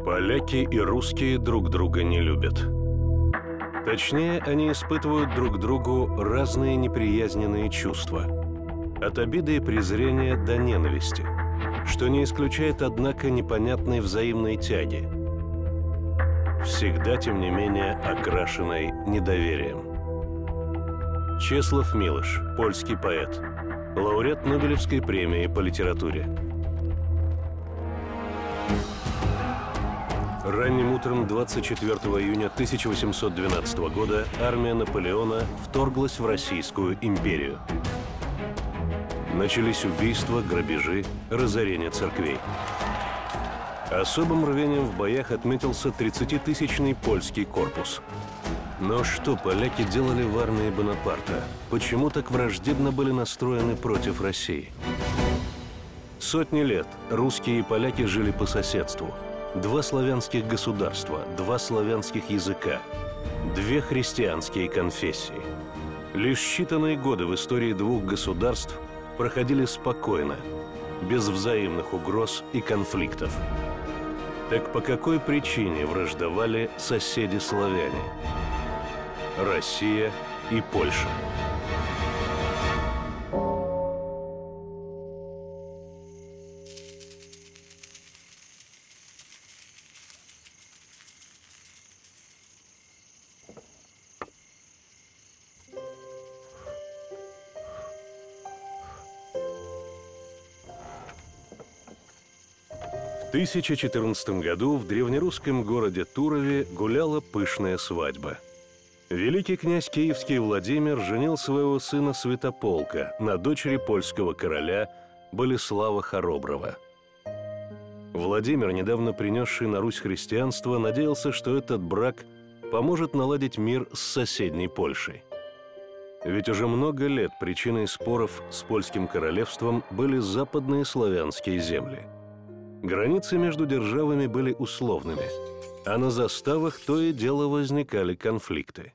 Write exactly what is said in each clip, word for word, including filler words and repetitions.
Поляки и русские друг друга не любят. Точнее, они испытывают друг другу разные неприязненные чувства. От обиды и презрения до ненависти, что не исключает, однако, непонятной взаимной тяги. Всегда, тем не менее, окрашенной недоверием. Чеслав Милош, польский поэт, лауреат Нобелевской премии по литературе. Ранним утром двадцать четвёртого июня тысяча восемьсот двенадцатого года армия Наполеона вторглась в Российскую империю. Начались убийства, грабежи, разорение церквей. Особым рвением в боях отметился тридцатитысячный польский корпус. Но что поляки делали в армии Бонапарта? Почему так враждебно были настроены против России? Сотни лет русские и поляки жили по соседству. Два славянских государства, два славянских языка, две христианские конфессии. Лишь считанные годы в истории двух государств проходили спокойно, без взаимных угроз и конфликтов. Так по какой причине враждовали соседи-славяне? Россия и Польша. В тысяча четырнадцатом году в древнерусском городе Турове гуляла пышная свадьба. Великий князь Киевский Владимир женил своего сына Святополка на дочери польского короля Болеслава Хороброго. Владимир, недавно принесший на Русь христианство, надеялся, что этот брак поможет наладить мир с соседней Польшей. Ведь уже много лет причиной споров с польским королевством были западные славянские земли. Границы между державами были условными, а на заставах то и дело возникали конфликты.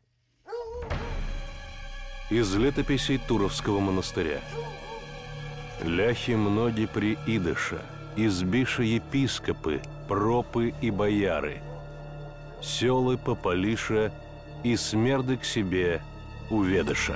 Из летописей Туровского монастыря. «Ляхи многи при идыша, избиша епископы, пропы и бояры, селы пополиша и смерды к себе уведыша».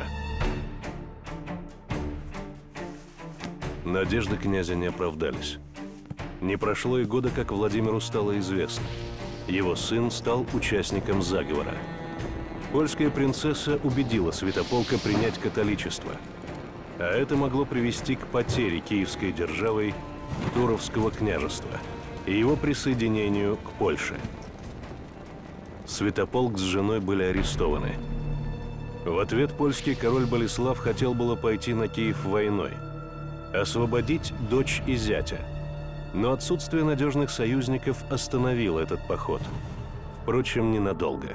Надежды князя не оправдались. Не прошло и года, как Владимиру стало известно. Его сын стал участником заговора. Польская принцесса убедила Святополка принять католичество. А это могло привести к потере киевской державой Туровского княжества и его присоединению к Польше. Святополк с женой были арестованы. В ответ польский король Болеслав хотел было пойти на Киев войной, освободить дочь и зятя. Но отсутствие надежных союзников остановило этот поход. Впрочем, ненадолго.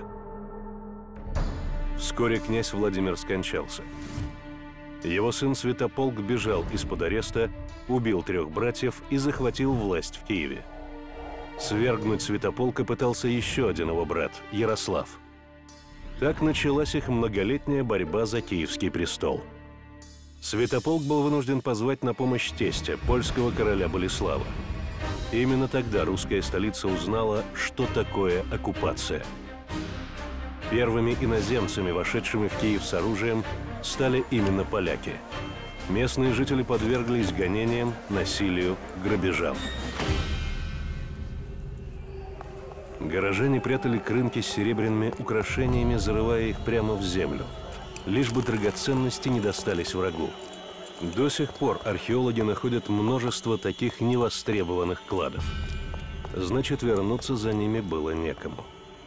Вскоре князь Владимир скончался. Его сын Святополк бежал из-под ареста, убил трех братьев и захватил власть в Киеве. Свергнуть Святополка пытался еще один его брат, Ярослав. Так началась их многолетняя борьба за киевский престол. Святополк был вынужден позвать на помощь тестя, польского короля Болеслава. Именно тогда русская столица узнала, что такое оккупация. Первыми иноземцами, вошедшими в Киев с оружием, стали именно поляки. Местные жители подверглись гонениям, насилию, грабежам. Горожане прятали крынки с серебряными украшениями, зарывая их прямо в землю, лишь бы драгоценности не достались врагу. До сих пор археологи находят множество таких невостребованных кладов. Значит, вернуться за ними было некому.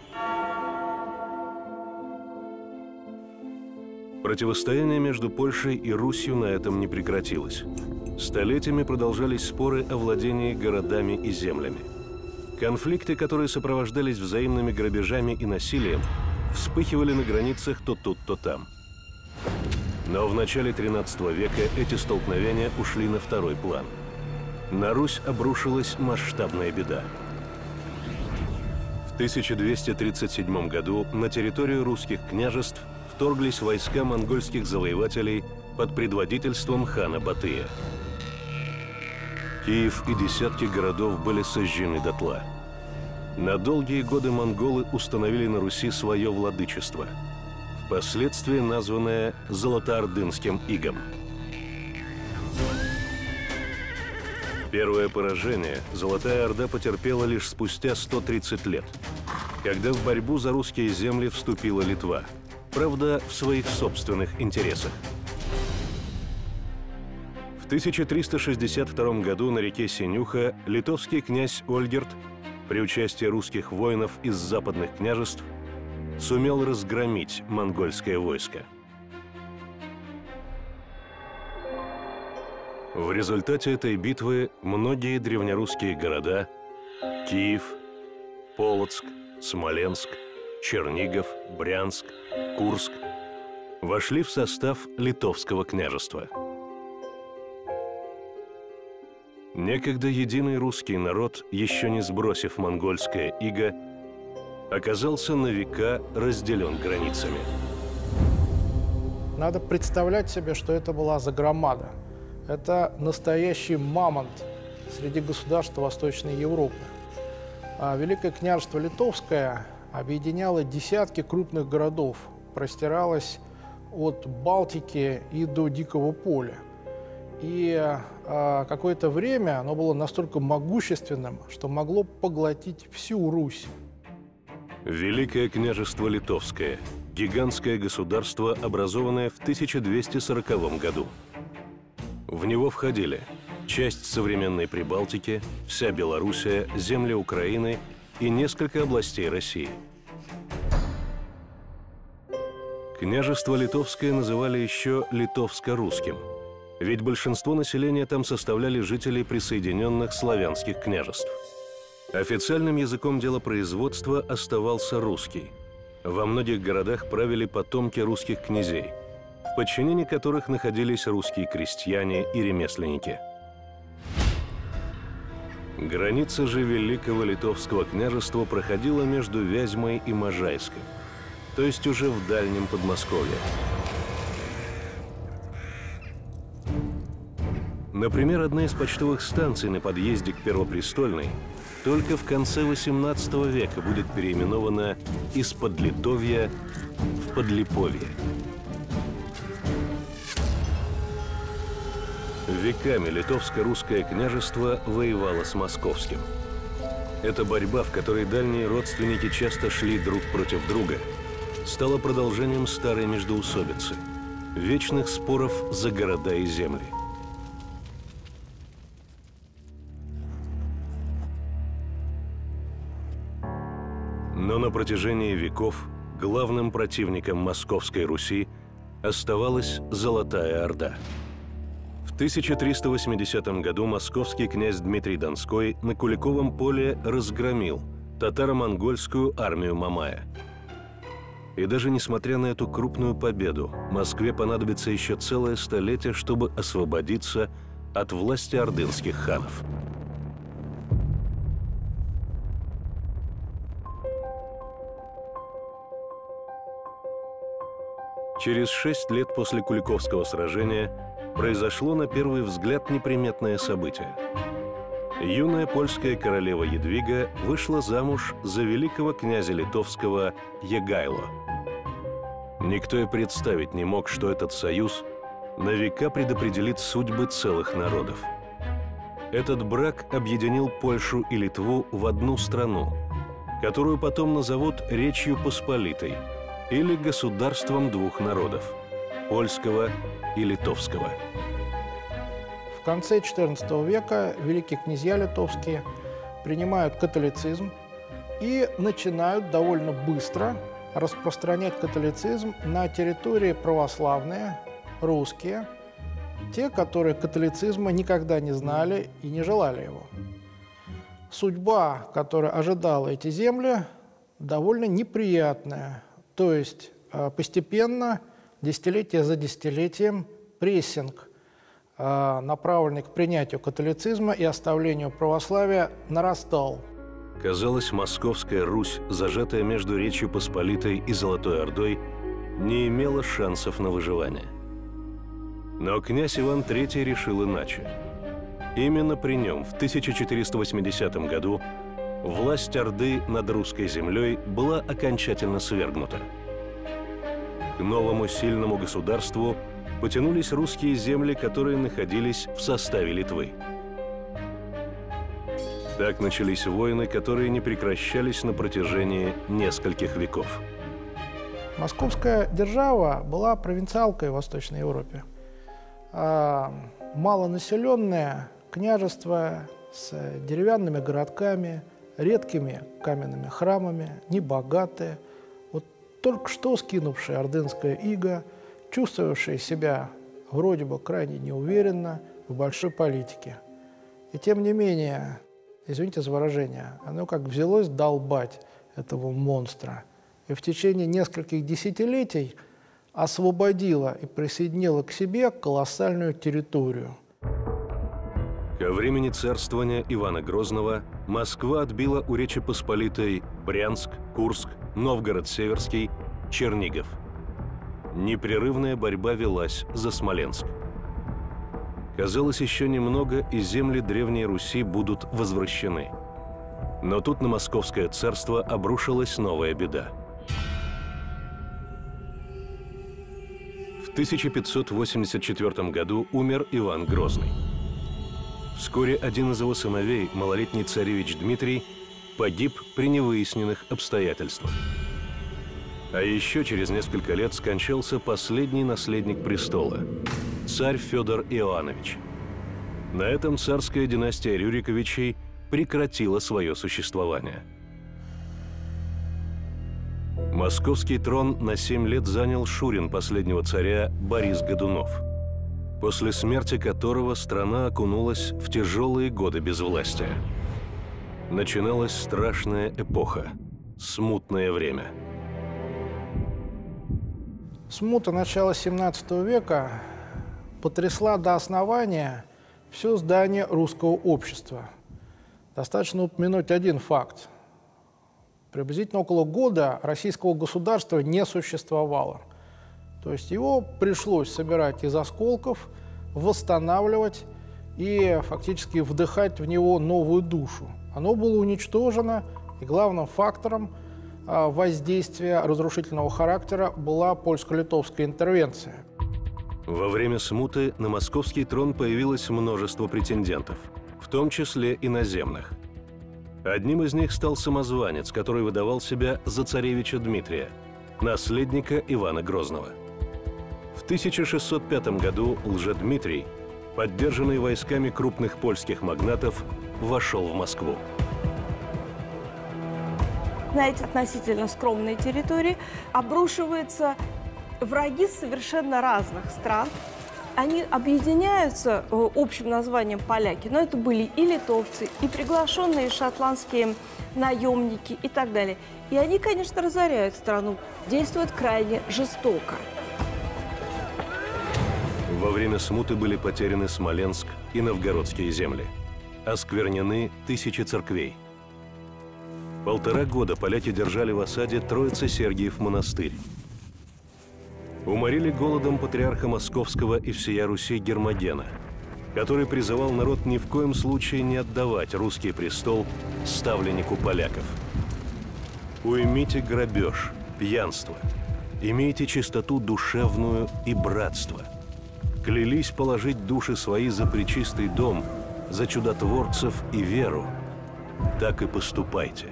Противостояние между Польшей и Русью на этом не прекратилось. Столетиями продолжались споры о владении городами и землями. Конфликты, которые сопровождались взаимными грабежами и насилием, вспыхивали на границах то тут, то там. Но в начале тринадцатого века эти столкновения ушли на второй план. На Русь обрушилась масштабная беда. В тысяча двести тридцать седьмом году на территорию русских княжеств вторглись войска монгольских завоевателей под предводительством хана Батыя. Киев и десятки городов были сожжены дотла. На долгие годы монголы установили на Руси свое владычество, впоследствии названное Золотоордынским игом. Первое поражение Золотая Орда потерпела лишь спустя сто тридцать лет, когда в борьбу за русские земли вступила Литва, правда, в своих собственных интересах. В тысяча триста шестьдесят втором году на реке Синюха литовский князь Ольгерд при участии русских воинов из западных княжеств сумел разгромить монгольское войско. В результате этой битвы многие древнерусские города – Киев, Полоцк, Смоленск, Чернигов, Брянск, Курск – вошли в состав Литовского княжества. Некогда единый русский народ, еще не сбросив монгольское иго, оказался на века разделен границами. Надо представлять себе, что это была загромада. Это настоящий мамонт среди государств Восточной Европы. А Великое княжество Литовское объединяло десятки крупных городов, простиралось от Балтики и до Дикого поля. И а, какое-то время оно было настолько могущественным, что могло поглотить всю Русь. Великое княжество Литовское – гигантское государство, образованное в тысяча двести сороковом году. В него входили часть современной Прибалтики, вся Белоруссия, земли Украины и несколько областей России. Княжество Литовское называли еще Литовско-русским, ведь большинство населения там составляли жители присоединенных славянских княжеств. Официальным языком делопроизводства оставался русский. Во многих городах правили потомки русских князей, в подчинении которых находились русские крестьяне и ремесленники. Граница же Великого Литовского княжества проходила между Вязьмой и Можайском, то есть уже в дальнем Подмосковье. Например, одна из почтовых станций на подъезде к Первопрестольной только в конце восемнадцатого века будет переименована из Подлитовья в Подлиповье. Веками Литовско-русское княжество воевало с московским. Эта борьба, в которой дальние родственники часто шли друг против друга, стала продолжением старой междоусобицы, вечных споров за города и земли. Но на протяжении веков главным противником Московской Руси оставалась Золотая Орда. В тысяча триста восьмидесятом году московский князь Дмитрий Донской на Куликовом поле разгромил татаро-монгольскую армию Мамая. И даже несмотря на эту крупную победу, Москве понадобится еще целое столетие, чтобы освободиться от власти ордынских ханов. Через шесть лет после Куликовского сражения произошло на первый взгляд неприметное событие. Юная польская королева Едвига вышла замуж за великого князя литовского Егайло. Никто и представить не мог, что этот союз на века предопределит судьбы целых народов. Этот брак объединил Польшу и Литву в одну страну, которую потом назовут Речью Посполитой или государством двух народов – польского и литовского. В конце четырнадцатого века великие князья литовские принимают католицизм и начинают довольно быстро распространять католицизм на территории православные, русские, те, которые католицизма никогда не знали и не желали его. Судьба, которая ожидала эти земли, довольно неприятная. То есть постепенно, десятилетие за десятилетием, прессинг, направленный к принятию католицизма и оставлению православия, нарастал. Казалось, Московская Русь, зажатая между Речью Посполитой и Золотой Ордой, не имела шансов на выживание. Но князь Иван Третий решил иначе. Именно при нем в тысяча четыреста восьмидесятом году власть Орды над русской землей была окончательно свергнута. К новому сильному государству потянулись русские земли, которые находились в составе Литвы. Так начались войны, которые не прекращались на протяжении нескольких веков. Московская держава была провинциалкой в Восточной Европе. А малонаселенное княжество с деревянными городками, редкими каменными храмами, небогатые, вот только что скинувшая ордынское иго, чувствовавшая себя вроде бы крайне неуверенно в большой политике. И тем не менее, извините за выражение, оно как взялось долбать этого монстра. И в течение нескольких десятилетий освободило и присоединило к себе колоссальную территорию. Ко времени царствования Ивана Грозного Москва отбила у Речи Посполитой Брянск, Курск, Новгород-Северский, Чернигов. Непрерывная борьба велась за Смоленск. Казалось, еще немного, и земли Древней Руси будут возвращены. Но тут на Московское царство обрушилась новая беда. В тысяча пятьсот восемьдесят четвёртом году умер Иван Грозный. Вскоре один из его сыновей, малолетний царевич Дмитрий, погиб при невыясненных обстоятельствах. А еще через несколько лет скончался последний наследник престола – царь Федор Иоаннович. На этом царская династия Рюриковичей прекратила свое существование. Московский трон на семь лет занял шурин последнего царя Борис Годунов, после смерти которого страна окунулась в тяжелые годы безвластия. Начиналась страшная эпоха – смутное время. Смута начала семнадцатого века потрясла до основания все здание русского общества. Достаточно упомянуть один факт. Приблизительно около года российского государства не существовало. То есть его пришлось собирать из осколков, восстанавливать и фактически вдыхать в него новую душу. Оно было уничтожено, и главным фактором воздействия разрушительного характера была польско-литовская интервенция. Во время смуты на московский трон появилось множество претендентов, в том числе иноземных. Одним из них стал самозванец, который выдавал себя за царевича Дмитрия, наследника Ивана Грозного. В тысяча шестьсот пятом году Лжедмитрий, поддержанный войсками крупных польских магнатов, вошел в Москву. На эти относительно скромные территории обрушиваются враги совершенно разных стран. Они объединяются общим названием поляки, но это были и литовцы, и приглашенные шотландские наемники и так далее. И они, конечно, разоряют страну, действуют крайне жестоко. Во время смуты были потеряны Смоленск и новгородские земли. Осквернены тысячи церквей. Полтора года поляки держали в осаде Троице-Сергиев монастырь. Уморили голодом патриарха Московского и всея Руси Гермогена, который призывал народ ни в коем случае не отдавать русский престол ставленнику поляков. Уймите грабеж, пьянство, имейте чистоту душевную и братство. Клялись положить души свои за пречистый дом, за чудотворцев и веру. Так и поступайте.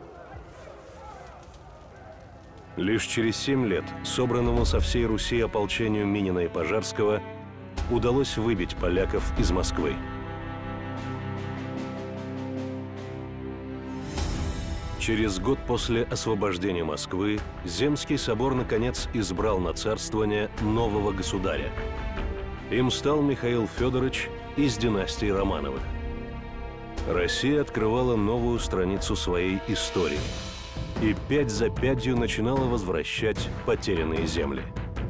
Лишь через семь лет собранному со всей Руси ополчению Минина и Пожарского удалось выбить поляков из Москвы. Через год после освобождения Москвы Земский собор наконец избрал на царствование нового государя. Им стал Михаил Федорович из династии Романовых. Россия открывала новую страницу своей истории и пять за пятью начинала возвращать потерянные земли.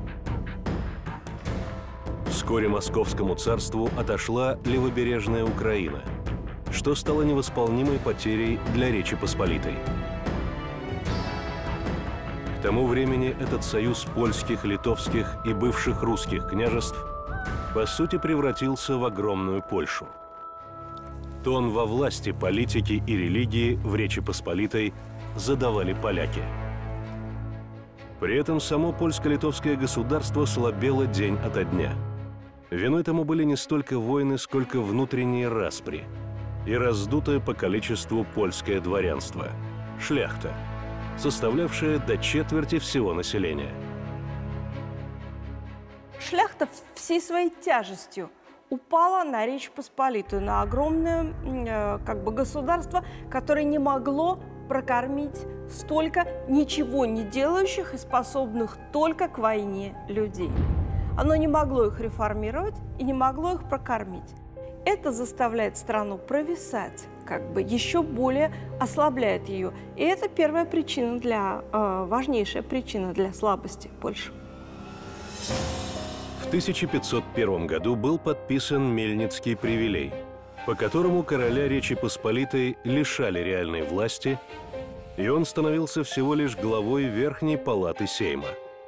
Вскоре Московскому царству отошла левобережная Украина, что стало невосполнимой потерей для Речи Посполитой. К тому времени этот союз польских, литовских и бывших русских княжеств по сути превратился в огромную Польшу. Тон во власти, политики и религии в Речи Посполитой задавали поляки. При этом само польско-литовское государство слабело день ото дня. Виной тому были не столько войны, сколько внутренние распри и раздутое по количеству польское дворянство – шляхта, составлявшая до четверти всего населения. Шляхта всей своей тяжестью упала на Речь Посполитую, на огромное э, как бы государство, которое не могло прокормить столько ничего не делающих и способных только к войне людей. Оно не могло их реформировать и не могло их прокормить. Это заставляет страну провисать, как бы еще более ослабляет ее. И это первая причина для, э, важнейшая причина для слабости Польши. В тысяча пятьсот первом году был подписан Мельницкий привилей, по которому короля Речи Посполитой лишали реальной власти, и он становился всего лишь главой Верхней палаты Сейма.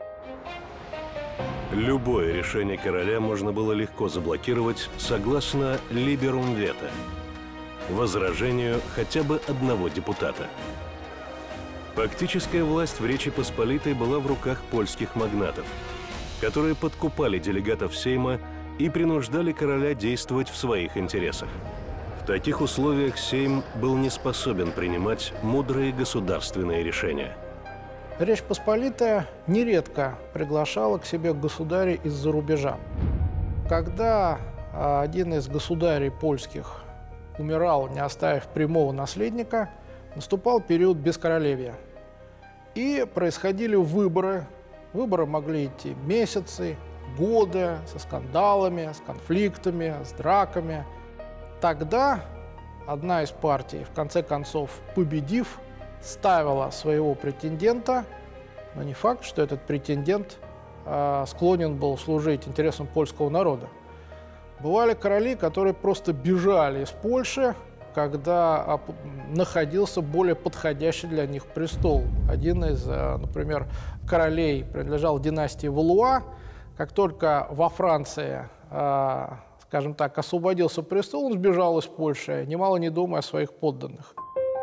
Любое решение короля можно было легко заблокировать согласно «либерум вето» – возражению хотя бы одного депутата. Фактическая власть в Речи Посполитой была в руках польских магнатов, которые подкупали делегатов Сейма и принуждали короля действовать в своих интересах. В таких условиях Сейм был не способен принимать мудрые государственные решения. Речь Посполитая нередко приглашала к себе государей из-за рубежа. Когда один из государей польских умирал, не оставив прямого наследника, наступал период бескоролевья. И происходили выборы. Выборы могли идти месяцы, годы, со скандалами, с конфликтами, с драками. Тогда одна из партий, в конце концов, победив, ставила своего претендента, но не факт, что этот претендент э, склонен был служить интересам польского народа. Бывали короли, которые просто бежали из Польши, когда находился более подходящий для них престол. Один из, например, королей принадлежал династии Валуа. Как только во Франции, скажем так, освободился престол, он сбежал из Польши, немало не думая о своих подданных.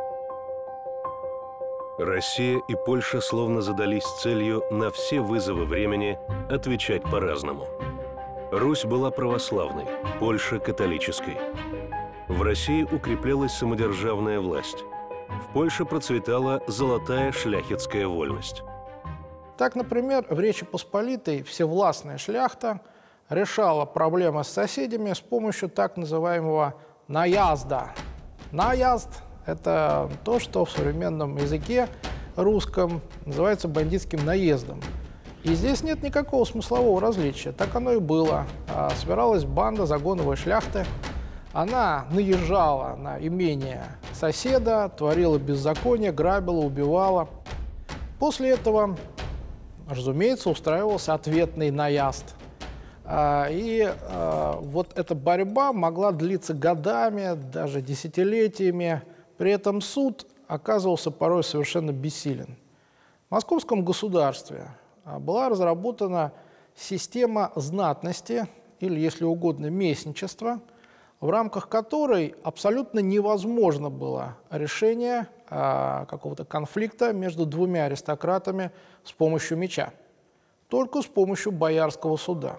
Россия и Польша словно задались целью на все вызовы времени отвечать по-разному. Русь была православной, Польша – католической. В России укреплялась самодержавная власть. В Польше процветала золотая шляхетская вольность. Так, например, в Речи Посполитой всевластная шляхта решала проблемы с соседями с помощью так называемого наязда. Наезд – это то, что в современном языке русском называется бандитским наездом. И здесь нет никакого смыслового различия. Так оно и было. Собиралась банда загоновой шляхты. Она наезжала на имение соседа, творила беззаконие, грабила, убивала. После этого, разумеется, устраивался ответный наезд. И вот эта борьба могла длиться годами, даже десятилетиями. При этом суд оказывался порой совершенно бессилен. В московском государстве была разработана система знатности, или, если угодно, местничества, в рамках которой абсолютно невозможно было решение а, какого-то конфликта между двумя аристократами с помощью меча, только с помощью боярского суда.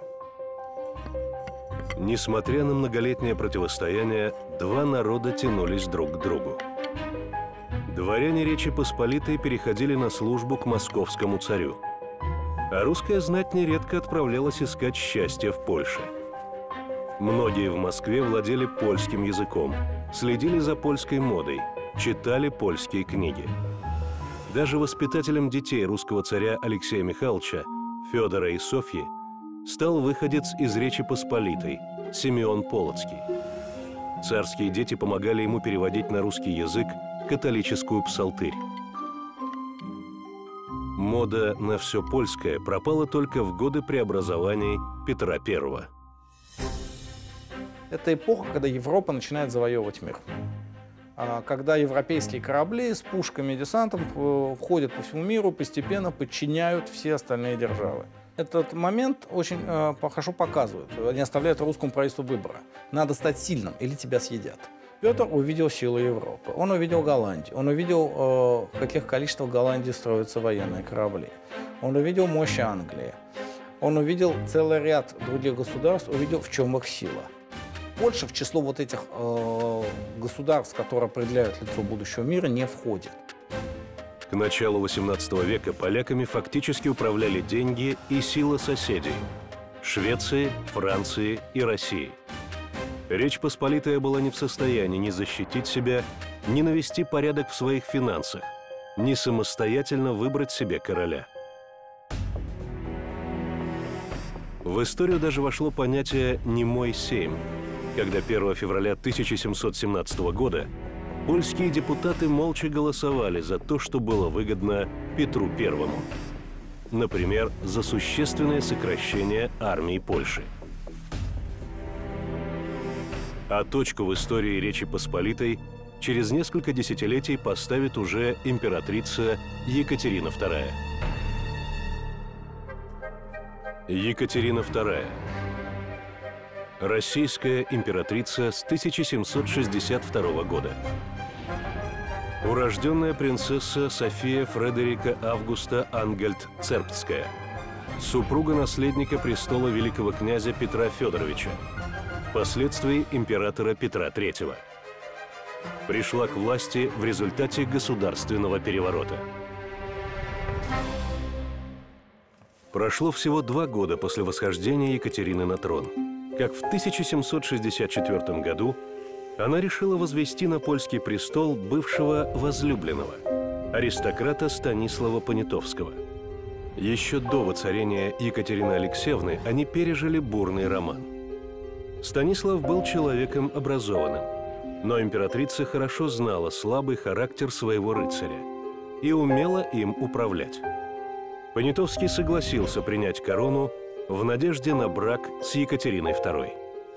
Несмотря на многолетнее противостояние, два народа тянулись друг к другу. Дворяне Речи Посполитой переходили на службу к московскому царю, а русская знать нередко отправлялась искать счастье в Польше. Многие в Москве владели польским языком, следили за польской модой, читали польские книги. Даже воспитателем детей русского царя Алексея Михайловича, Федора и Софьи, стал выходец из Речи Посполитой Симеон Полоцкий. Царские дети помогали ему переводить на русский язык католическую псалтырь. Мода на все польское пропала только в годы преобразований Петра Первого. Это эпоха, когда Европа начинает завоевывать мир. Когда европейские корабли с пушками и десантом входят по всему миру, постепенно подчиняют все остальные державы. Этот момент очень э, хорошо показывает, не оставляет русскому правительству выбора. Надо стать сильным, или тебя съедят. Петр увидел силу Европы, он увидел Голландию, он увидел, э, в каких количествах в Голландии строятся военные корабли, он увидел мощь Англии, он увидел целый ряд других государств, увидел, в чем их сила. Польша в число вот этих э, государств, которые определяют лицо будущего мира, не входит. К началу восемнадцатого века поляками фактически управляли деньги и сила соседей – Швеции, Франции и России. Речь Посполитая была не в состоянии ни защитить себя, ни навести порядок в своих финансах, ни самостоятельно выбрать себе короля. В историю даже вошло понятие «немой сейм», когда первого февраля тысяча семьсот семнадцатого года польские депутаты молча голосовали за то, что было выгодно Петру Первому. Например, за существенное сокращение армии Польши. А точку в истории Речи Посполитой через несколько десятилетий поставит уже императрица Екатерина Вторая. Екатерина Вторая. Российская императрица с тысяча семьсот шестьдесят второго года. Урожденная принцесса София Фредерика Августа Ангельд-Цербстская, супруга наследника престола великого князя Петра Федоровича, впоследствии императора Петра Третьего. Пришла к власти в результате государственного переворота. Прошло всего два года после восхождения Екатерины на трон, как в тысяча семьсот шестьдесят четвёртом году она решила возвести на польский престол бывшего возлюбленного, аристократа Станислава Понятовского. Еще до воцарения Екатерины Алексеевны они пережили бурный роман. Станислав был человеком образованным, но императрица хорошо знала слабый характер своего рыцаря и умела им управлять. Понятовский согласился принять корону в надежде на брак с Екатериной Второй.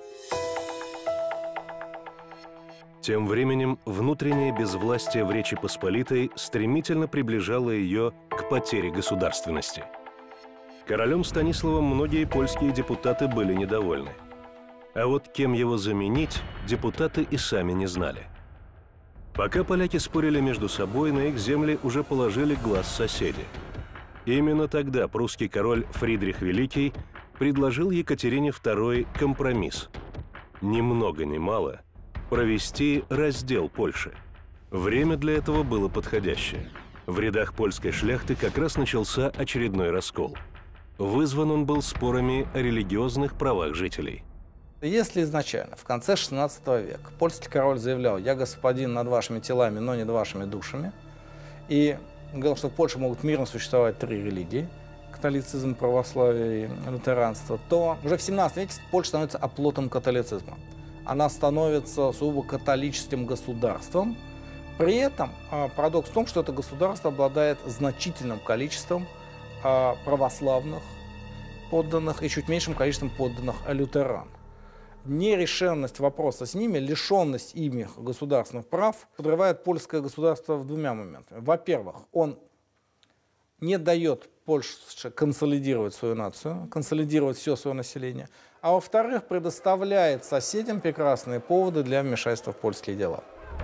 Тем временем внутреннее безвластие в Речи Посполитой стремительно приближало ее к потере государственности. Королем Станиславом многие польские депутаты были недовольны. А вот кем его заменить, депутаты и сами не знали. Пока поляки спорили между собой, на их земли уже положили глаз соседи. Именно тогда прусский король Фридрих Великий предложил Екатерине Второй компромисс. Ни много ни мало провести раздел Польши. Время для этого было подходящее. В рядах польской шляхты как раз начался очередной раскол. Вызван он был спорами о религиозных правах жителей. Если изначально, в конце шестнадцатого века, польский король заявлял: «Я господин над вашими телами, но не над вашими душами», и говорил, что в Польше могут мирно существовать три религии – католицизм, православие и лютеранство, то уже в семнадцатом веке Польша становится оплотом католицизма. Она становится сугубо католическим государством. При этом парадокс в том, что это государство обладает значительным количеством православных подданных и чуть меньшим количеством подданных лютеран. Нерешенность вопроса с ними, лишенность ими государственных прав подрывает польское государство в двумя моментами. Во-первых, он не дает Польше консолидировать свою нацию, консолидировать все свое население, а во-вторых, предоставляет соседям прекрасные поводы для вмешательства в польские дела.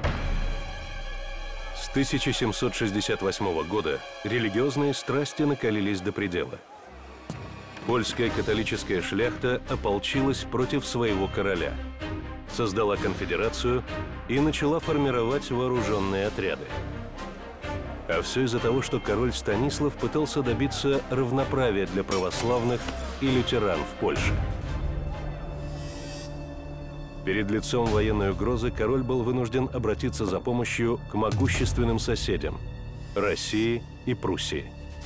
С тысяча семьсот шестьдесят восьмого года религиозные страсти накалились до предела. Польская католическая шляхта ополчилась против своего короля, создала конфедерацию и начала формировать вооруженные отряды. А все из-за того, что король Станислав пытался добиться равноправия для православных и лютеран в Польше. Перед лицом военной угрозы король был вынужден обратиться за помощью к могущественным соседям – России и Пруссии.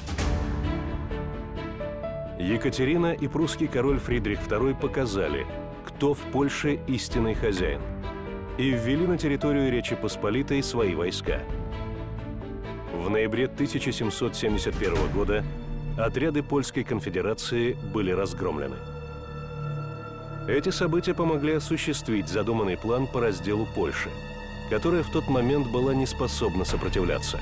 Екатерина и прусский король Фридрих Второй показали, кто в Польше истинный хозяин, и ввели на территорию Речи Посполитой свои войска. В ноябре тысяча семьсот семьдесят первого года отряды Польской конфедерации были разгромлены. Эти события помогли осуществить задуманный план по разделу Польши, которая в тот момент была не способна сопротивляться.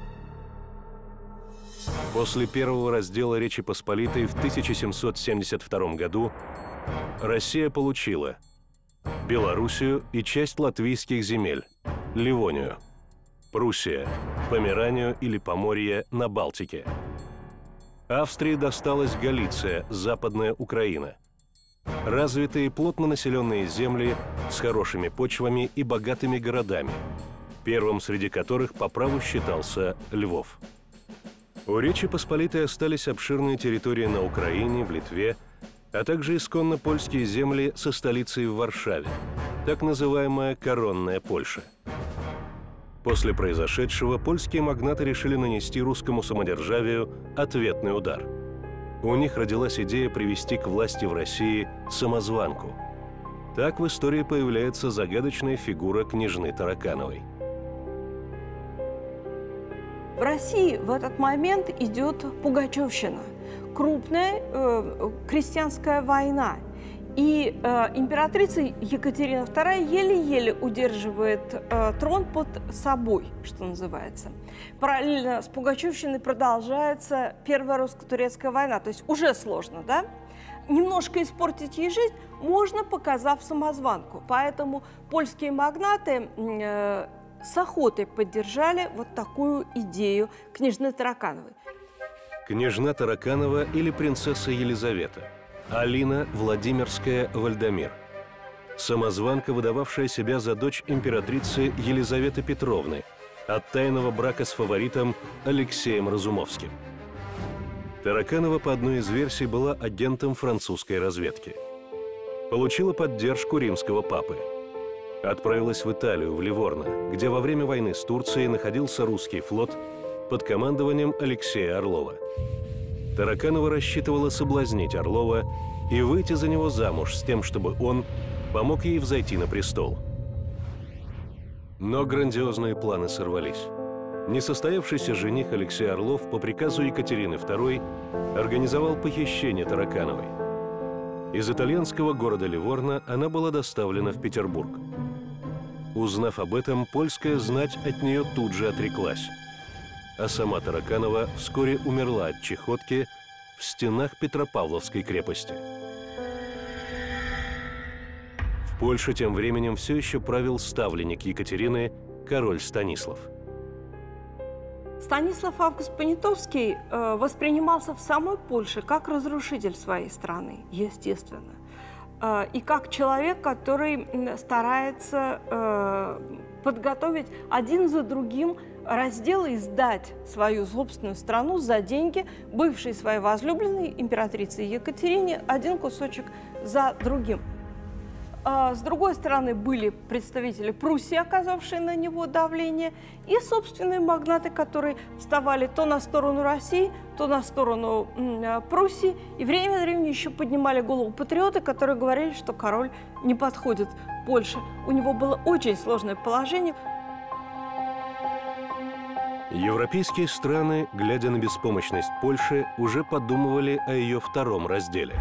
После первого раздела Речи Посполитой в тысяча семьсот семьдесят втором году Россия получила Белоруссию и часть латвийских земель – Ливонию, Пруссия, Померанию или Поморье на Балтике. Австрии досталась Галиция, Западная Украина. Развитые плотно населенные земли с хорошими почвами и богатыми городами, первым среди которых по праву считался Львов. У Речи Посполитой остались обширные территории на Украине, в Литве, а также исконно польские земли со столицей в Варшаве, так называемая коронная Польша. После произошедшего польские магнаты решили нанести русскому самодержавию ответный удар. У них родилась идея привести к власти в России самозванку. Так в истории появляется загадочная фигура княжны Таракановой. В России в этот момент идет пугачевщина, крупная э, крестьянская война. И э, императрица Екатерина вторая еле-еле удерживает э, трон под собой, что называется. Параллельно с пугачевщиной продолжается Первая русско-турецкая война, то есть уже сложно, да? Немножко испортить ей жизнь можно, показав самозванку. Поэтому польские магнаты э, с охотой поддержали вот такую идею княжны Таракановой. Княжна Тараканова или принцесса Елизавета. Алина Владимирская Вальдамир. Самозванка, выдававшая себя за дочь императрицы Елизаветы Петровны от тайного брака с фаворитом Алексеем Разумовским. Тараканова, по одной из версий, была агентом французской разведки. Получила поддержку римского папы. Отправилась в Италию, в Ливорно, где во время войны с Турцией находился русский флот под командованием Алексея Орлова. Тараканова рассчитывала соблазнить Орлова и выйти за него замуж с тем, чтобы он помог ей взойти на престол. Но грандиозные планы сорвались. Несостоявшийся жених Алексей Орлов по приказу Екатерины второй организовал похищение Таракановой. Из итальянского города Ливорно она была доставлена в Петербург. Узнав об этом, польская знать от нее тут же отреклась. А сама Тараканова вскоре умерла от чехотки в стенах Петропавловской крепости. В Польше тем временем все еще правил ставленник Екатерины, король Станислав. Станислав Август Понятовский э, воспринимался в самой Польше как разрушитель своей страны, естественно, э, и как человек, который старается э, подготовить один за другим раздел и сдать свою собственную страну за деньги бывшей своей возлюбленной императрицы Екатерине один кусочек за другим. С другой стороны, были представители Пруссии, оказавшие на него давление, и собственные магнаты, которые вставали то на сторону России, то на сторону Пруссии. И время от времени еще поднимали голову патриоты, которые говорили, что король не подходит Польше. У него было очень сложное положение. Европейские страны, глядя на беспомощность Польши, уже подумывали о ее втором разделе.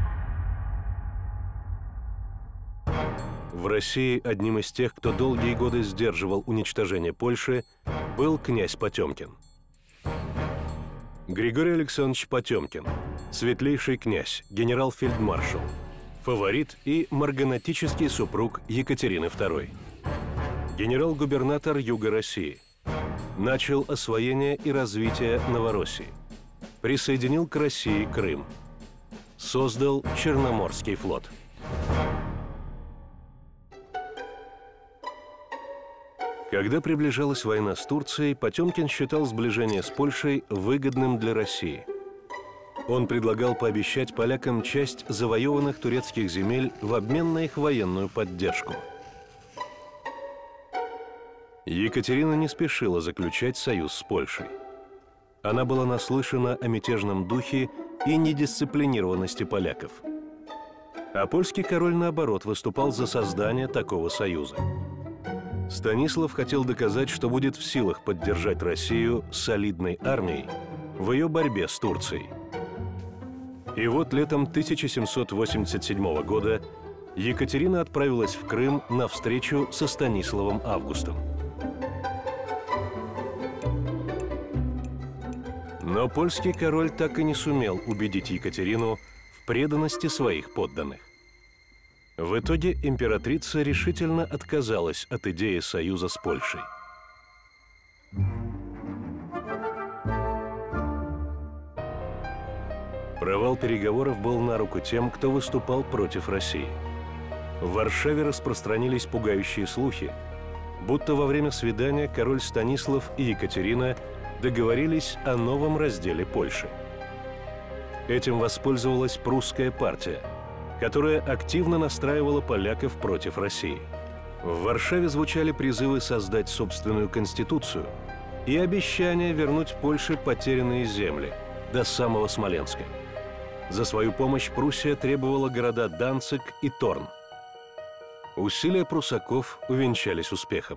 В России одним из тех, кто долгие годы сдерживал уничтожение Польши, был князь Потемкин. Григорий Александрович Потемкин, светлейший князь, генерал-фельдмаршал, фаворит и марганатический супруг Екатерины второй. Генерал-губернатор Юга России. Начал освоение и развитие Новороссии. Присоединил к России Крым. Создал Черноморский флот. Когда приближалась война с Турцией, Потемкин считал сближение с Польшей выгодным для России. Он предлагал пообещать полякам часть завоеванных турецких земель в обмен на их военную поддержку. Екатерина не спешила заключать союз с Польшей. Она была наслышана о мятежном духе и недисциплинированности поляков. А польский король, наоборот, выступал за создание такого союза. Станислав хотел доказать, что будет в силах поддержать Россию солидной армией в ее борьбе с Турцией. И вот летом тысяча семьсот восемьдесят седьмого года Екатерина отправилась в Крым на встречу со Станиславом Августом. Но польский король так и не сумел убедить Екатерину в преданности своих подданных. В итоге императрица решительно отказалась от идеи союза с Польшей. Провал переговоров был на руку тем, кто выступал против России. В Варшаве распространились пугающие слухи, будто во время свидания король Станислав и Екатерина договорились о новом разделе Польши. Этим воспользовалась прусская партия, которая активно настраивала поляков против России. В Варшаве звучали призывы создать собственную конституцию и обещания вернуть Польше потерянные земли до самого Смоленска. За свою помощь Пруссия требовала города Данциг и Торн. Усилия пруссаков увенчались успехом.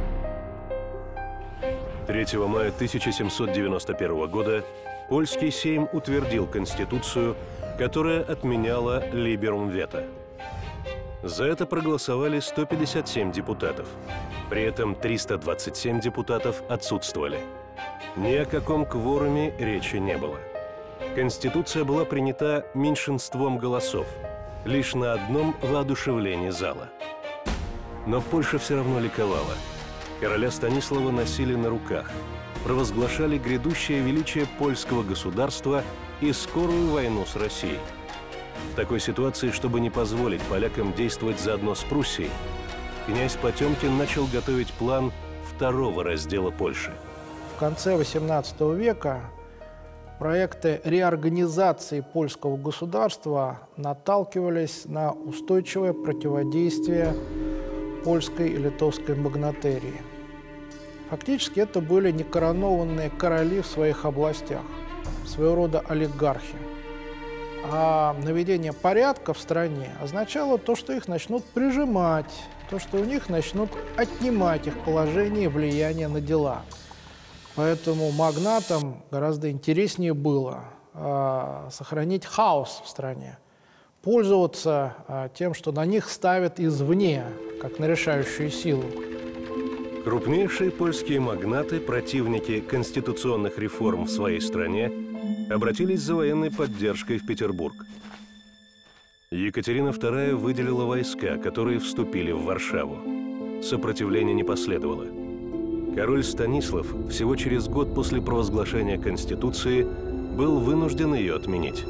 третьего мая тысяча семьсот девяносто первого года польский сейм утвердил конституцию, которая отменяла либерум вето. За это проголосовали сто пятьдесят семь депутатов. При этом триста двадцать семь депутатов отсутствовали. Ни о каком кворуме речи не было. Конституция была принята меньшинством голосов, лишь на одном воодушевлении зала. Но Польша все равно ликовала. Короля Станислава носили на руках, провозглашали грядущее величие польского государства и скорую войну с Россией. В такой ситуации, чтобы не позволить полякам действовать заодно с Пруссией, князь Потемкин начал готовить план второго раздела Польши. В конце восемнадцатого века проекты реорганизации польского государства наталкивались на устойчивое противодействие польской и литовской магнатерии. Фактически это были некоронованные короли в своих областях, своего рода олигархи. А наведение порядка в стране означало то, что их начнут прижимать, то, что у них начнут отнимать их положение и влияние на дела. Поэтому магнатам гораздо интереснее было э, сохранить хаос в стране, пользоваться э, тем, что на них ставят извне, как на решающую силу. Крупнейшие польские магнаты, противники конституционных реформ в своей стране, обратились за военной поддержкой в Петербург. Екатерина вторая выделила войска, которые вступили в Варшаву. Сопротивления не последовало. Король Станислав всего через год после провозглашения Конституции был вынужден ее отменить.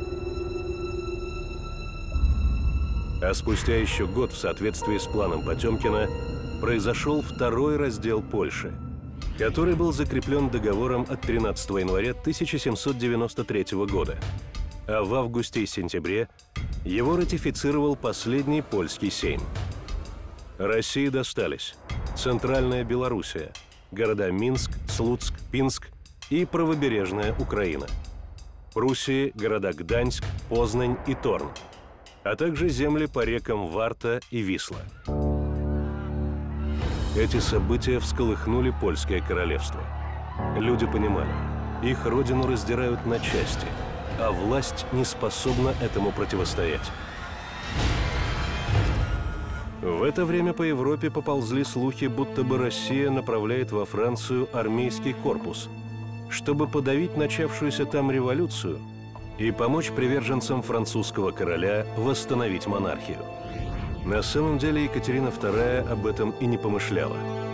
А спустя еще год, в соответствии с планом Потемкина, произошел второй раздел Польши, который был закреплен договором от тринадцатого января тысяча семьсот девяносто третьего года, а в августе и сентябре его ратифицировал последний польский сейм. России достались Центральная Белоруссия, города Минск, Слуцк, Пинск и правобережная Украина, Пруссии города Гданьск, Познань и Торн, а также земли по рекам Варта и Висла. Эти события всколыхнули польское королевство. Люди понимали, их родину раздирают на части, а власть не способна этому противостоять. В это время по Европе поползли слухи, будто бы Россия направляет во Францию армейский корпус, чтобы подавить начавшуюся там революцию и помочь приверженцам французского короля восстановить монархию. На самом деле Екатерина вторая об этом и не помышляла.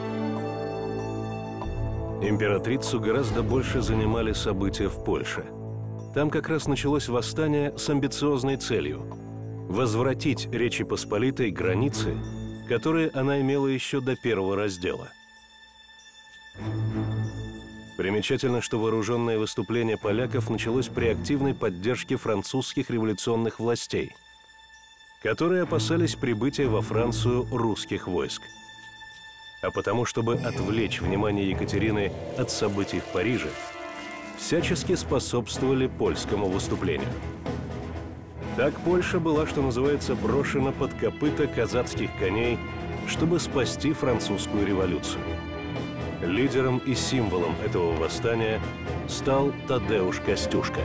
Императрицу гораздо больше занимали события в Польше. Там как раз началось восстание с амбициозной целью – возвратить Речи Посполитой границы, которые она имела еще до первого раздела. Примечательно, что вооруженное выступление поляков началось при активной поддержке французских революционных властей, которые опасались прибытия во Францию русских войск. А потому, чтобы отвлечь внимание Екатерины от событий в Париже, всячески способствовали польскому выступлению. Так Польша была, что называется, брошена под копыта казацких коней, чтобы спасти французскую революцию. Лидером и символом этого восстания стал Тадеуш Костюшка.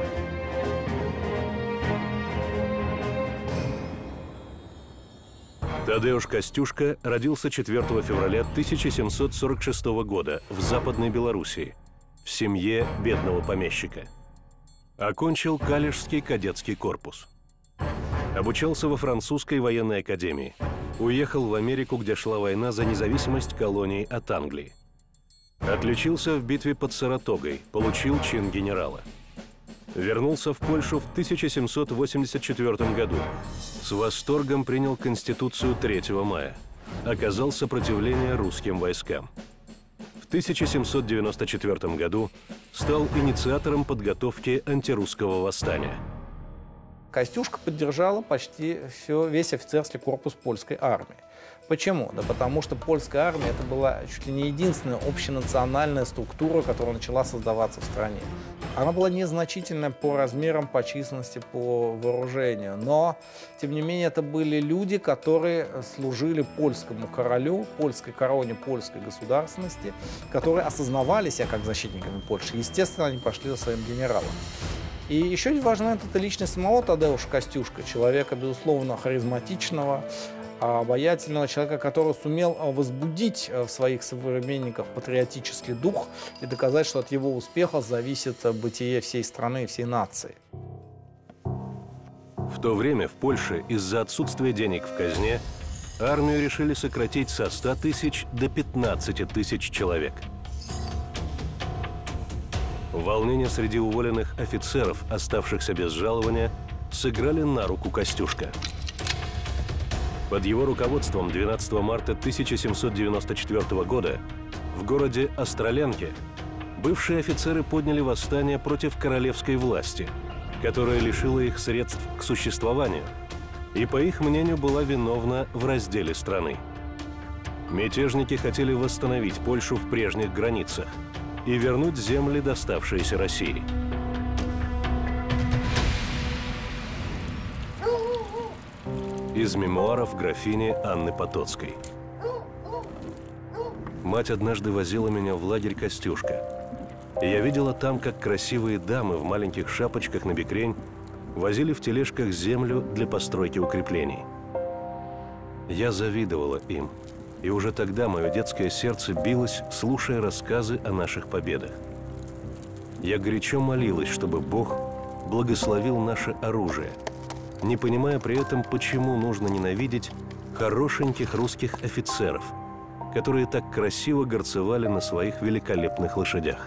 Тадеуш Костюшка родился четвёртого февраля тысяча семьсот сорок шестого года в Западной Белоруссии в семье бедного помещика. Окончил Калишский кадетский корпус. Обучался во французской военной академии. Уехал в Америку, где шла война за независимость колоний от Англии. Отличился в битве под Саратогой, получил чин генерала. Вернулся в Польшу в тысяча семьсот восемьдесят четвёртом году. С восторгом принял Конституцию третьего мая. Оказал сопротивление русским войскам. В тысяча семьсот девяносто четвёртом году стал инициатором подготовки антирусского восстания. Костюшка поддержала почти все, весь офицерский корпус польской армии. Почему? Да потому что польская армия это была чуть ли не единственная общенациональная структура, которая начала создаваться в стране. Она была незначительная по размерам, по численности, по вооружению, но, тем не менее, это были люди, которые служили польскому королю, польской короне, польской государственности, которые осознавали себя как защитниками Польши. Естественно, они пошли за своим генералом. И еще не важна эта личность самого Тадеуша Костюшка, человека, безусловно, харизматичного, обаятельного человека, который сумел возбудить в своих современниках патриотический дух и доказать, что от его успеха зависит бытие всей страны и всей нации. В то время в Польше из-за отсутствия денег в казне армию решили сократить со ста тысяч до пятнадцати тысяч человек. Волнения среди уволенных офицеров, оставшихся без жалования, сыграли на руку Костюшка. Под его руководством двенадцатого марта тысяча семьсот девяносто четвёртого года в городе Остролянке бывшие офицеры подняли восстание против королевской власти, которая лишила их средств к существованию и, по их мнению, была виновна в разделе страны. Мятежники хотели восстановить Польшу в прежних границах и вернуть земли, доставшиеся России. Из мемуаров графини Анны Потоцкой. Мать однажды возила меня в лагерь Костюшка. И я видела там, как красивые дамы в маленьких шапочках на бекрень возили в тележках землю для постройки укреплений. Я завидовала им. И уже тогда мое детское сердце билось, слушая рассказы о наших победах. Я горячо молилась, чтобы Бог благословил наше оружие, не понимая при этом, почему нужно ненавидеть хорошеньких русских офицеров, которые так красиво горцевали на своих великолепных лошадях.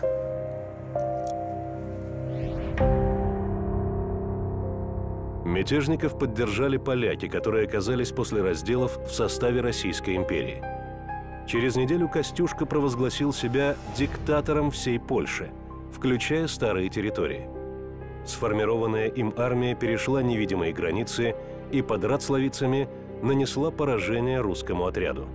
Мятежников поддержали поляки, которые оказались после разделов в составе Российской империи. Через неделю Костюшка провозгласил себя диктатором всей Польши, включая старые территории. Сформированная им армия перешла невидимые границы и под Рацлавицами нанесла поражение русскому отряду.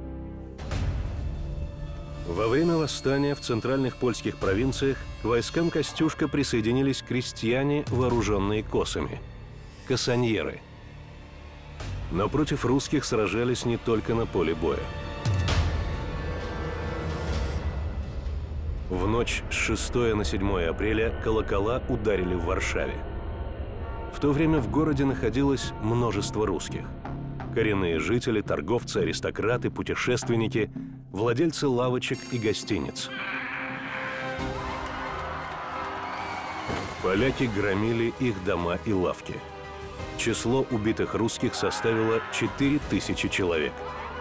Во время восстания в центральных польских провинциях к войскам Костюшка присоединились крестьяне, вооруженные косами – косаньеры. Но против русских сражались не только на поле боя. В ночь с шестого на седьмое апреля колокола ударили в Варшаве. В то время в городе находилось множество русских. Коренные жители, торговцы, аристократы, путешественники, владельцы лавочек и гостиниц. Поляки громили их дома и лавки. Число убитых русских составило четыре тысячи человек.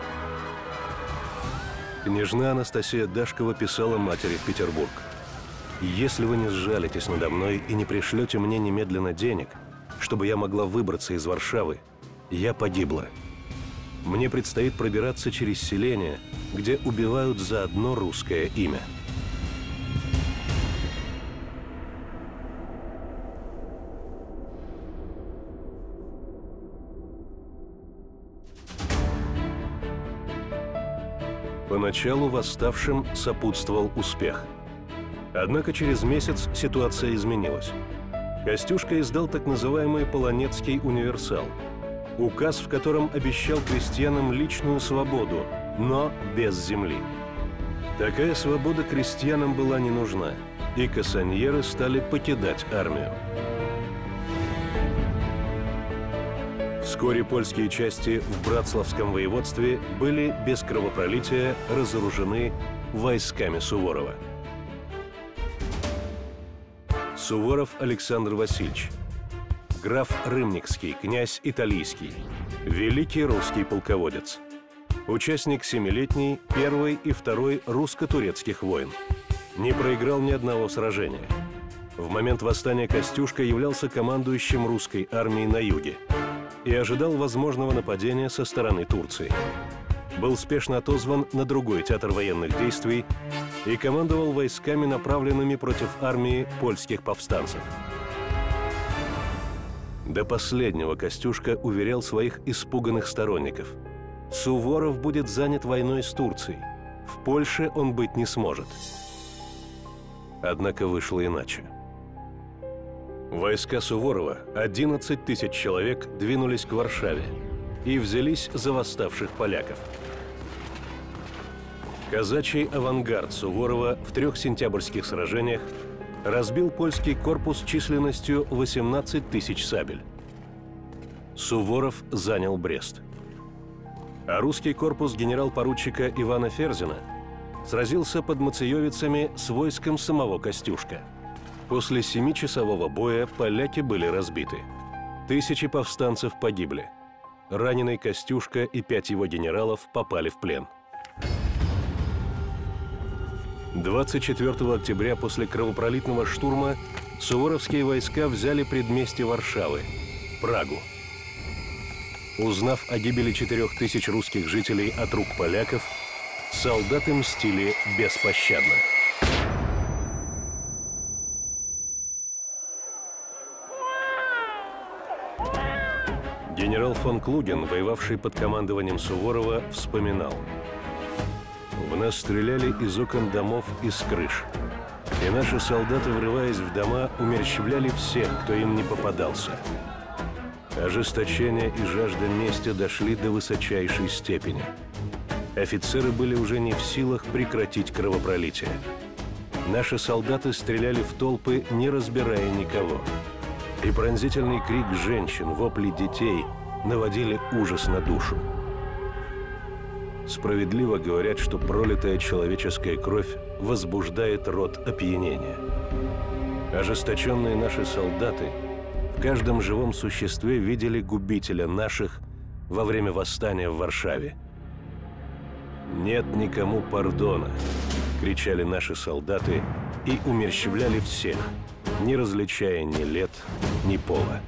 Княжна Анастасия Дашкова писала матери в Петербург: «Если вы не сжалитесь надо мной и не пришлете мне немедленно денег, чтобы я могла выбраться из Варшавы, я погибла. Мне предстоит пробираться через селения, где убивают за одно русское имя». Поначалу восставшим сопутствовал успех. Однако через месяц ситуация изменилась. Костюшка издал так называемый Полонецкий универсал, указ, в котором обещал крестьянам личную свободу, но без земли. Такая свобода крестьянам была не нужна, и косаньеры стали покидать армию. Вскоре польские части в Братславском воеводстве были без кровопролития разоружены войсками Суворова. Суворов Александр Васильевич. граф Рымникский, князь Италийский, великий русский полководец, участник семилетней Первой и Второй русско-турецких войн, не проиграл ни одного сражения. В момент восстания Костюшка являлся командующим русской армией на юге и ожидал возможного нападения со стороны Турции. Был спешно отозван на другой театр военных действий и командовал войсками, направленными против армии польских повстанцев. До последнего Костюшка уверял своих испуганных сторонников: Суворов будет занят войной с Турцией, в Польше он быть не сможет. Однако вышло иначе. Войска Суворова, одиннадцать тысяч человек, двинулись к Варшаве и взялись за восставших поляков. Казачий авангард Суворова в трех сентябрьских сражениях разбил польский корпус численностью восемнадцать тысяч сабель. Суворов занял Брест. А русский корпус генерал-поручика Ивана Ферзина сразился под Мациевицами с войском самого Костюшка. После семичасового боя поляки были разбиты. Тысячи повстанцев погибли. Раненый Костюшка и пять его генералов попали в плен. двадцать четвёртого октября после кровопролитного штурма суворовские войска взяли предместье Варшавы – Прагу. Узнав о гибели четырех тысяч русских жителей от рук поляков, солдаты мстили беспощадно. Генерал фон Клуген, воевавший под командованием Суворова, вспоминал: «В нас стреляли из окон домов и с крыш, и наши солдаты, врываясь в дома, умерщвляли всех, кто им не попадался. Ожесточение и жажда мести дошли до высочайшей степени. Офицеры были уже не в силах прекратить кровопролитие. Наши солдаты стреляли в толпы, не разбирая никого. И пронзительный крик женщин, вопли детей наводили ужас на душу. Справедливо говорят, что пролитая человеческая кровь возбуждает род опьянения. Ожесточенные наши солдаты в каждом живом существе видели губителя наших во время восстания в Варшаве. «Нет никому пардона!» – кричали наши солдаты и умерщвляли всех, не различая ни лет, ни пола.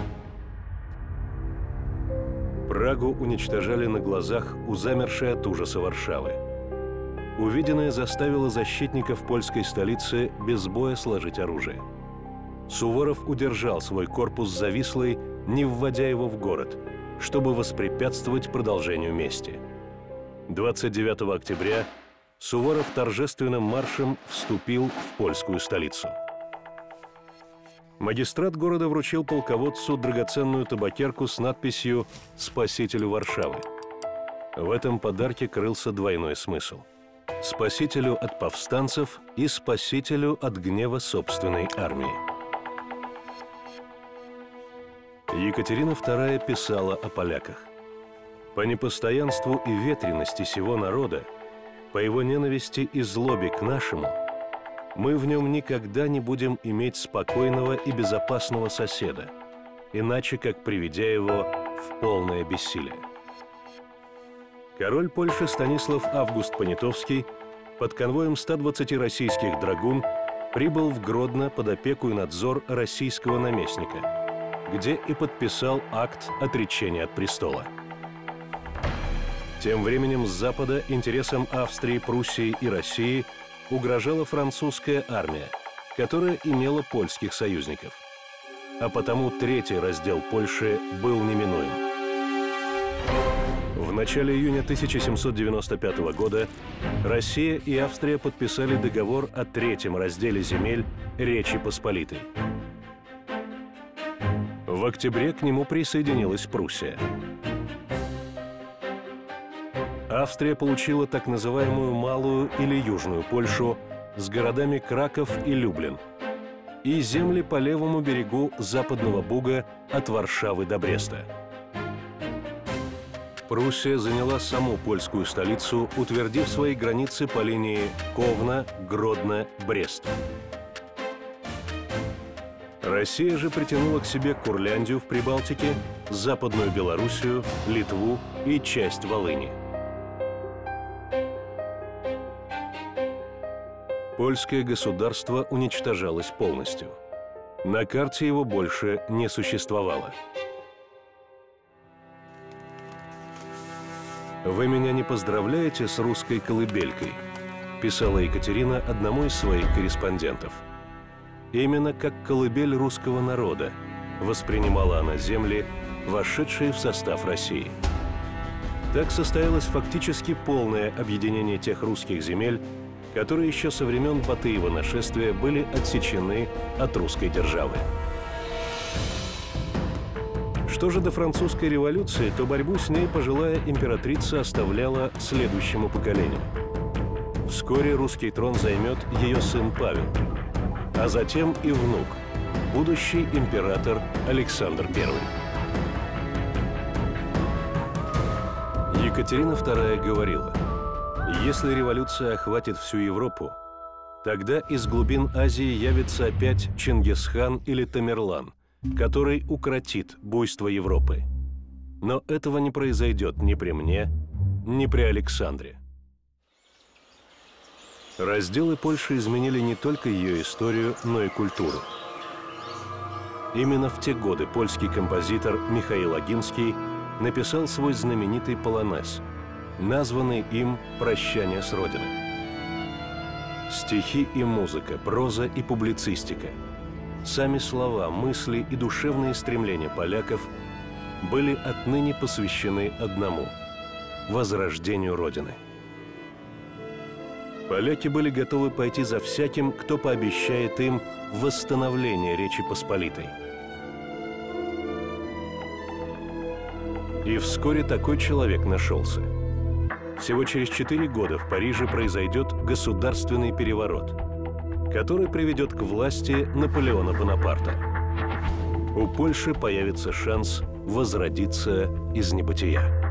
Прагу уничтожали на глазах у замершей от ужаса Варшавы. Увиденное заставило защитников польской столицы без боя сложить оружие. Суворов удержал свой корпус за Вислой, не вводя его в город, чтобы воспрепятствовать продолжению мести. двадцать девятого октября Суворов торжественным маршем вступил в польскую столицу. Магистрат города вручил полководцу драгоценную табакерку с надписью «Спасителю Варшавы». В этом подарке крылся двойной смысл – спасителю от повстанцев и спасителю от гнева собственной армии. Екатерина вторая писала о поляках. «По непостоянству и ветренности сего народа, по его ненависти и злобе к нашему, мы в нем никогда не будем иметь спокойного и безопасного соседа, иначе как приведя его в полное бессилие». Король Польши Станислав Август Понятовский под конвоем ста двадцати российских драгун прибыл в Гродно под опеку и надзор российского наместника, где и подписал акт отречения от престола. Тем временем с запада интересам Австрии, Пруссии и России угрожала французская армия, которая имела польских союзников. А потому третий раздел Польши был неминуем. В начале июня тысяча семьсот девяносто пятого года Россия и Австрия подписали договор о третьем разделе земель Речи Посполитой. В октябре к нему присоединилась Пруссия. Австрия получила так называемую Малую или Южную Польшу с городами Краков и Люблин и земли по левому берегу Западного Буга от Варшавы до Бреста. Пруссия заняла саму польскую столицу, утвердив свои границы по линии Ковна, Гродно, Брест. Россия же притянула к себе Курляндию в Прибалтике, Западную Белоруссию, Литву и часть Волыни. Польское государство уничтожалось полностью. На карте его больше не существовало. «Вы меня не поздравляете с русской колыбелькой», – писала Екатерина одному из своих корреспондентов. Именно как колыбель русского народа воспринимала она земли, вошедшие в состав России. Так состоялось фактически полное объединение тех русских земель, которые еще со времен Батыева нашествия были отсечены от русской державы. Что же до французской революции, то борьбу с ней пожилая императрица оставляла следующему поколению. Вскоре русский трон займет ее сын Павел, а затем и внук, будущий император Александр Первый. Екатерина Вторая говорила: «Если революция охватит всю Европу, тогда из глубин Азии явится опять Чингисхан или Тамерлан, который укротит буйство Европы. Но этого не произойдет ни при мне, ни при Александре». Разделы Польши изменили не только ее историю, но и культуру. Именно в те годы польский композитор Михаил Агинский написал свой знаменитый полонез, названный им «Прощание с Родиной». Стихи и музыка, проза и публицистика, сами слова, мысли и душевные стремления поляков были отныне посвящены одному – возрождению Родины. Поляки были готовы пойти за всяким, кто пообещает им восстановление Речи Посполитой. И вскоре такой человек нашелся. Всего через четыре года в Париже произойдет государственный переворот, который приведет к власти Наполеона Бонапарта. У Польши появится шанс возродиться из небытия.